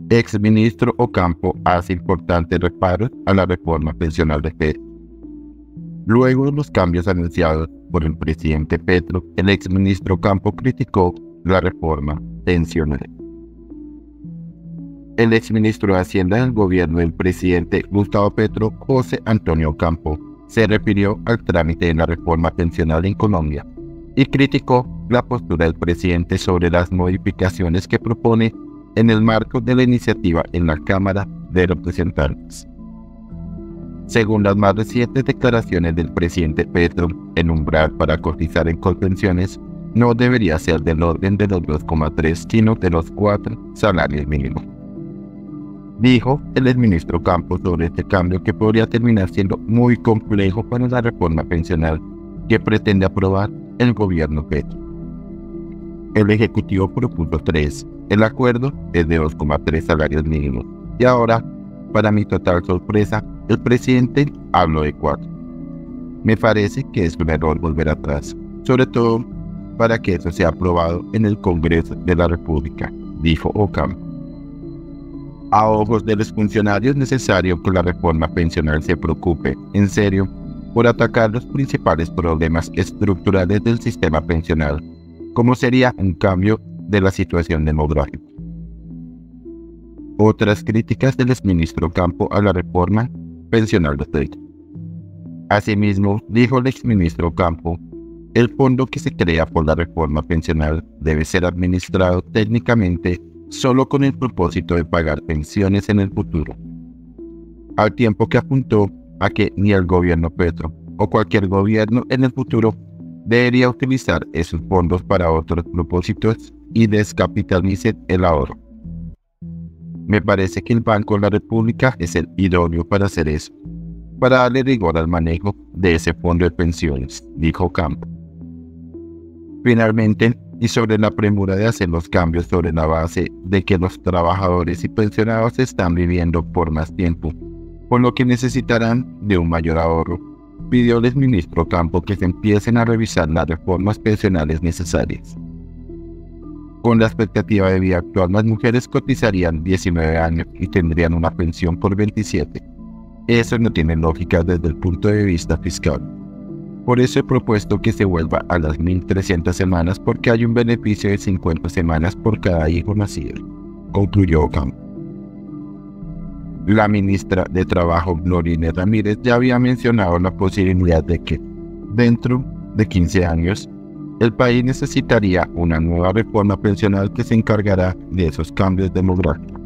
Exministro Ocampo hace importantes reparos a la reforma pensional de Petro. Luego de los cambios anunciados por el presidente Petro, el exministro Ocampo criticó la reforma pensional. El exministro de Hacienda del gobierno del presidente Gustavo Petro, José Antonio Ocampo, se refirió al trámite de la reforma pensional en Colombia y criticó la postura del presidente sobre las modificaciones que propone en el marco de la iniciativa en la Cámara de Representantes. Según las más recientes declaraciones del presidente Petro, el umbral para cotizar en Colpensiones no debería ser del orden de los 2,3, sino de los 4 salarios mínimos. Dijo el exministro Ocampo sobre este cambio que podría terminar siendo muy complejo para la reforma pensional que pretende aprobar el gobierno Petro. El Ejecutivo propuso 3, el acuerdo es de 2,3 salarios mínimos y ahora, para mi total sorpresa, el presidente habló de 4. Me parece que es un error volver atrás, sobre todo para que eso sea aprobado en el Congreso de la República, dijo Ocampo. A ojos de los funcionarios es necesario que la reforma pensional se preocupe, en serio, por atacar los principales problemas estructurales del sistema pensional, como sería un cambio de la situación demográfica. Otras críticas del exministro Ocampo a la reforma pensional de Petro. Asimismo, dijo el exministro Ocampo, el fondo que se crea por la reforma pensional debe ser administrado técnicamente solo con el propósito de pagar pensiones en el futuro, al tiempo que apuntó a que ni el gobierno Petro o cualquier gobierno en el futuro debería utilizar esos fondos para otros propósitos y descapitalicen el ahorro. Me parece que el Banco de la República es el idóneo para hacer eso, para darle rigor al manejo de ese fondo de pensiones, dijo Ocampo. Finalmente, y sobre la premura de hacer los cambios sobre la base de que los trabajadores y pensionados están viviendo por más tiempo, por lo que necesitarán de un mayor ahorro, pidió el exministro Ocampo que se empiecen a revisar las reformas pensionales necesarias. Con la expectativa de vida actual, las mujeres cotizarían 19 años y tendrían una pensión por 27. Eso no tiene lógica desde el punto de vista fiscal. Por eso he propuesto que se vuelva a las 1.300 semanas porque hay un beneficio de 50 semanas por cada hijo nacido, concluyó Ocampo. La ministra de Trabajo, Gloria Inés Ramírez, ya había mencionado la posibilidad de que, dentro de 15 años, el país necesitaría una nueva reforma pensional que se encargará de esos cambios demográficos.